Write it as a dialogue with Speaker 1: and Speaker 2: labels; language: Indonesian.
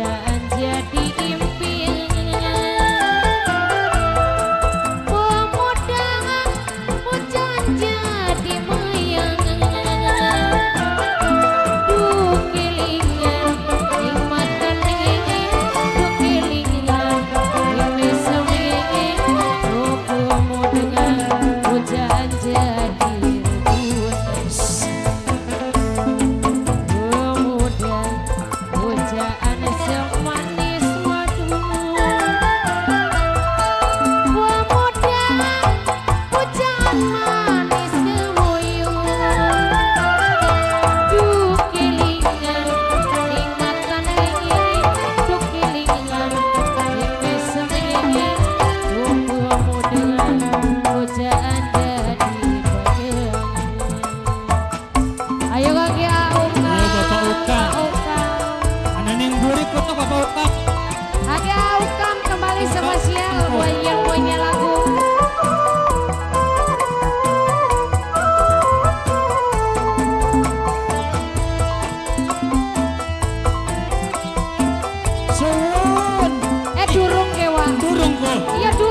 Speaker 1: pujaan jadi impian. Pemuda pujaan jadi mayang. Duh kelingan ing matane, duh kelingan ing meseme. Oh pemuda pujaan jadi pujaan semanis madu. Pemuda pujaan manis kemuyu. Duh kelingan ingatan ini, duh kelingan ini semini. Duh pemuda pujaan jadi bayangan. Ayo kaki Auka.
Speaker 2: Berikut Bapak Ukam.
Speaker 1: Ada Ukam kembali spesial buat yang punya lagu.
Speaker 2: Sun.
Speaker 1: Durung kewa.
Speaker 2: Durung kok.
Speaker 1: Iya